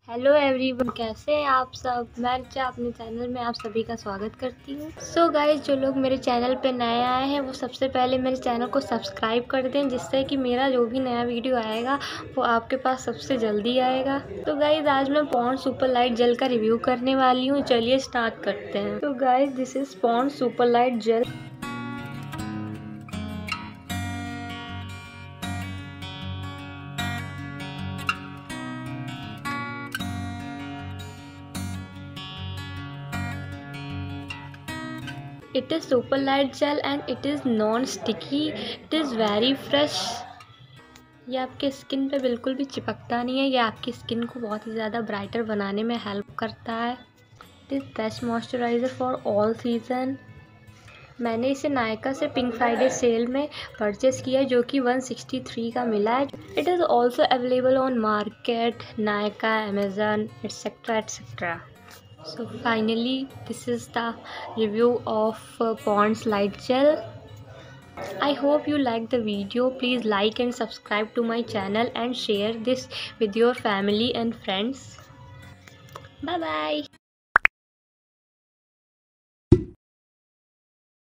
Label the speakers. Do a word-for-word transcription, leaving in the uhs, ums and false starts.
Speaker 1: Hello everyone, कैसे हैं आप सब। मैं रिचा अपने चैनल में आप सभी का स्वागत करती हूँ। सो गाइस, जो लोग मेरे चैनल पे नए आए हैं वो सबसे पहले मेरे चैनल को सब्सक्राइब कर दें, जिससे कि मेरा जो भी नया वीडियो आएगा वो आपके पास सबसे जल्दी आएगा। तो गाइस, आज मैं पॉन्ड सुपर लाइट जेल का रिव्यू करने वाली हूँ। चलिए स्टार्ट करते हैं। तो guys, this is Pond's super light gel. It is super light gel and it is non-sticky. It is very fresh. ये आपके स्किन पे बिल्कुल भी चिपकता नहीं है। ये आपकी स्किन को बहुत ही ज़्यादा ब्राइटर बनाने में हेल्प करता है। It is best moisturiser for all season. मैंने इसे नायका से पिंक फ्राइडे सेल में परचेस किया है, जो कि वन सिक्सटी थ्री का मिला है। It is also available on market, Nykaa, Amazon, etcetera etcetera. So finally, this is the review of uh, Pond's Light Gel. I hope you like the video. Please like and subscribe to my channel and share this with your family and friends. Bye bye.